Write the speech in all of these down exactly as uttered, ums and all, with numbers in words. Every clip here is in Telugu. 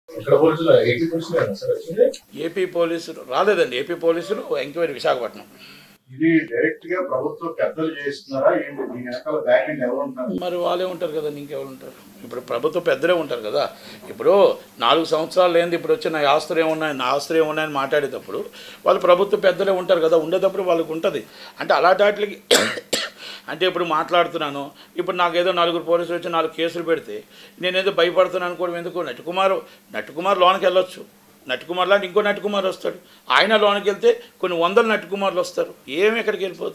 ఏపీ పోలీసులు రాలేదండి. ఏపీ పోలీసులు ఎంక్వైరీ విశాఖపట్నం. ఇది డైరెక్ట్ గా ప్రభుత్వం పెద్దలు చేస్తున్నారా ఏంటి? దీని వెనకాల బ్యాక్ ఎండ్ ఎవరు ఉంటారు? మరి వాళ్ళే ఉంటారు కదా, ఇంకెవరు ఉంటారు? ఇప్పుడు ప్రభుత్వ పెద్దలే ఉంటారు కదా. ఇప్పుడు నాలుగు సంవత్సరాలు లేనిది ఇప్పుడు వచ్చి నా ఆస్తులు ఏమున్నాయి నా ఆస్తులు ఏమున్నాయని మాట్లాడేటప్పుడు వాళ్ళు ప్రభుత్వ పెద్దలే ఉంటారు కదా. ఉండేటప్పుడు వాళ్ళకి ఉంటుంది. అంటే అలాంటి వాటికి అంటే ఇప్పుడు మాట్లాడుతున్నాను, ఇప్పుడు నాకేదో నలుగురు పోలీసులు వచ్చి నాలుగు కేసులు పెడితే నేనేదో భయపడుతున్నాను అనుకోవడం ఎందుకు? నటుకుమార్ నటుకుమార్ లోనికి వెళ్ళొచ్చు. నటుకుమార్ లాంటి ఇంకో నటుకుమార్ వస్తాడు. ఆయన లోనికి వెళ్తే కొన్ని వందల నటుకుమార్లు వస్తారు. ఏమి ఎక్కడికి వెళ్ళిపోదు.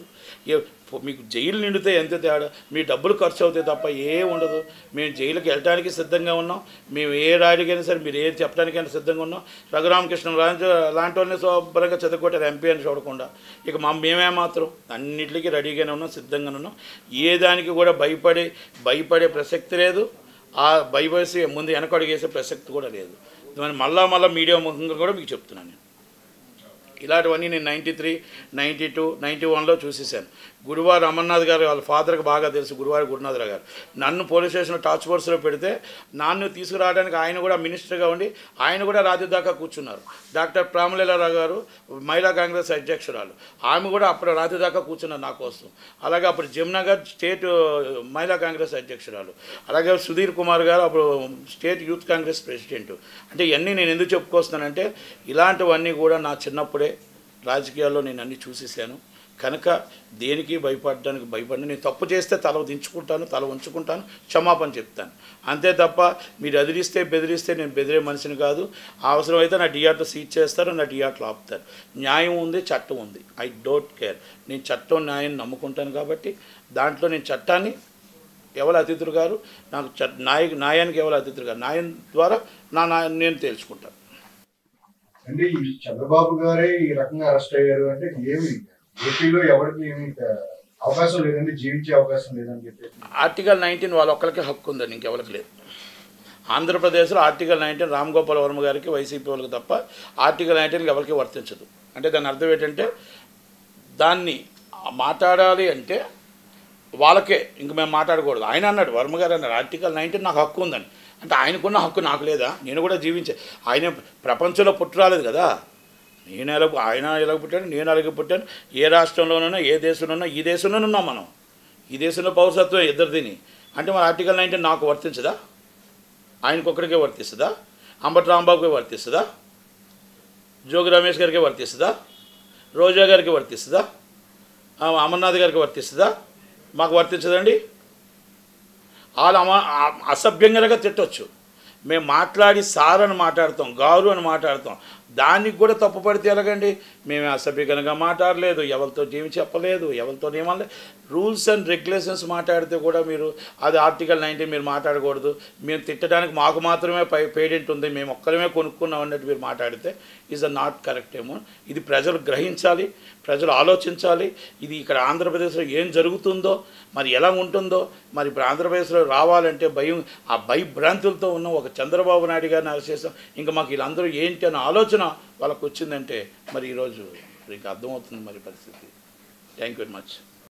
మీకు జైలు నిండితే ఎంత తేడా? మీ డబ్బులు ఖర్చు అవుతాయి తప్ప ఏ ఉండదు. మేము జైలుకి వెళ్ళడానికి సిద్ధంగా ఉన్నాం. మేము ఏ రాడికైనా సరే మీరు ఏది చెప్పడానికైనా సిద్ధంగా ఉన్నాం. రఘురామకృష్ణ లాంటి లాంటి వాళ్ళని శుభ్రంగా చదువుకోవటారు ఎంపీ అని చూడకుండా. ఇక మా మేమే మాత్రం అన్నింటికి రెడీగానే ఉన్నాం, సిద్ధంగానే ఉన్నాం. ఏ దానికి కూడా భయపడే భయపడే ప్రసక్తి లేదు. ఆ భయపేసి ముందు వెనకడుగేసే ప్రసక్తి కూడా లేదు. మళ్ళా మళ్ళీ మీడియా ముఖంగా కూడా మీకు చెప్తున్నాను. నేను ఇలాంటివన్నీ నేను ninety three ninety two ninety వన్లో చూసేసాను. గురువారు అమర్నాథ్ గారు వాళ్ళ ఫాదర్కి బాగా తెలుసు, గురువారు గురునాథరావు గారు. నన్ను పోలీస్ స్టేషన్లో టార్చ్ ఫోర్స్లో పెడితే నన్ను తీసుకురావడానికి ఆయన కూడా మినిస్టర్గా ఉండి ఆయన కూడా రాత్రి దాకా కూర్చున్నారు. డాక్టర్ ప్రామలీలారావు గారు మహిళా కాంగ్రెస్ అధ్యక్షురాలు, ఆమె కూడా అప్పుడు రాత్రి దాకా కూర్చున్నారు నా కోసం. అలాగే అప్పుడు జమునగర్ స్టేట్ మహిళా కాంగ్రెస్ అధ్యక్షురాలు, అలాగే సుధీర్ కుమార్ గారు అప్పుడు స్టేట్ యూత్ కాంగ్రెస్ ప్రెసిడెంట్. అంటే ఇవన్నీ నేను ఎందుకు చెప్పుకొస్తున్నానంటే ఇలాంటివన్నీ కూడా నా చిన్నప్పుడే రాజకీయాల్లో నేను అన్నీ చూసేసాను కనుక దేనికి భయపడడానికి భయపడిన. నేను తప్పు చేస్తే తల దించుకుంటాను, తల ఉంచుకుంటాను, క్షమాపణ చెప్తాను. అంతే తప్ప మీరు ఎదిరిస్తే బెదిరిస్తే నేను బెదిరే మనిషిని కాదు. అవసరమైతే నా డిఆర్లో సీట్ చేస్తారు, నా డిఆర్లో ఆపుతారు. న్యాయం ఉంది, చట్టం ఉంది. I don't care. నేను చట్టం న్యాయం నమ్ముకుంటాను కాబట్టి దాంట్లో నేను చట్టాన్ని ఎవరు అతిథులు గారు నాకు చ న్యాయ న్యాయానికి ఎవరు అతిథులు గారు న్యాయం ద్వారా నా నేను తేల్చుకుంటాను. అంటే ఈ చంద్రబాబు గారే ఈ రకంగా అరెస్ట్ అయ్యారు అంటే ఏమి ఏపీలో ఎవరికి ఏమి అవకాశం లేదండి, జీవించే అవకాశం లేదని చెప్పేసి ఆర్టికల్ నైన్టీన్ వాళ్ళ ఒక్కరికి హక్కు ఉందండి, ఇంకెవరికి లేదు. ఆంధ్రప్రదేశ్లో ఆర్టికల్ నైన్టీన్ రామ్ గోపాల్ వర్మ గారికి వైసీపీ వాళ్ళకి తప్ప ఆర్టికల్ నైన్టీన్కి ఎవరికి వర్తించదు. అంటే దాని అర్థం ఏంటంటే దాన్ని మాట్లాడాలి అంటే వాళ్ళకే, ఇంక మేము మాట్లాడకూడదు. ఆయన అన్నాడు, వర్మ గారు అన్నాడు ఆర్టికల్ నైన్టీన్ నాకు హక్కు ఉందని. అంటే ఆయనకున్న హక్కు నాకు లేదా? నేను కూడా జీవించే ఆయన ప్రపంచంలో పుట్టి రాలేదు కదా. నేను ఎలా ఆయన ఎలాగ పుట్టాను, నేను అలాగే పుట్టాను. ఏ రాష్ట్రంలోనైనా ఏ దేశంలోనైనా ఈ దేశంలోనే ఉన్నాం మనం. ఈ దేశంలో పౌరసత్వం ఇద్దరిదిని. అంటే మన ఆర్టికల్ నైన్టీన్ నాకు వర్తించదా? ఆయనకొక్కడికే వర్తిస్తుందా? అంబటి రాంబాబుకే వర్తిస్తుందా? జోగి రమేష్ గారికి వర్తిస్తుందా? రోజా గారికి వర్తిస్తుందా? అమర్నాథ్ గారికి వర్తిస్తుందా? మాకు వర్తించదండి. వాళ్ళు అమ అసభ్యంగా తిట్టవచ్చు. మేము మాట్లాడి సార్ అని మాట్లాడతాం, గారు అని మాట్లాడతాం. దానికి కూడా తప్పు పడితే ఎలాగండి? మేము అసభ్యంగా మాట్లాడలేదు, ఎవరితో జీవి చెప్పలేదు, ఎవరితో నియమాలే. రూల్స్ అండ్ రెగ్యులేషన్స్ మాట్లాడితే కూడా మీరు అది ఆర్టికల్ నైన్టీన్ మీరు మాట్లాడకూడదు, మేము తిట్టడానికి మాకు మాత్రమే పై పేడెంట్ ఉంది, మేము ఒక్కరమే కొనుక్కున్నాం అన్నట్టు మీరు మాట్లాడితే ఈజ్ అ నాట్ కరెక్ట్ ఏమో. ఇది ప్రజలు గ్రహించాలి, ప్రజలు ఆలోచించాలి. ఇది ఇక్కడ ఆంధ్రప్రదేశ్లో ఏం జరుగుతుందో మరి ఎలా ఉంటుందో. మరి ఇప్పుడు ఆంధ్రప్రదేశ్లో రావాలంటే భయం, ఆ భయభ్రాంతులతో ఉన్న ఒక చంద్రబాబు నాయుడు గారిని అరెస్ట్ చేస్తాం. ఇంకా మాకు వీళ్ళందరూ ఏంటి అన్న ఆలోచన వాళ్ళకు వచ్చిందంటే మరి ఈరోజు ఇంకా అర్థమవుతుంది మరి పరిస్థితి. Thank you very much.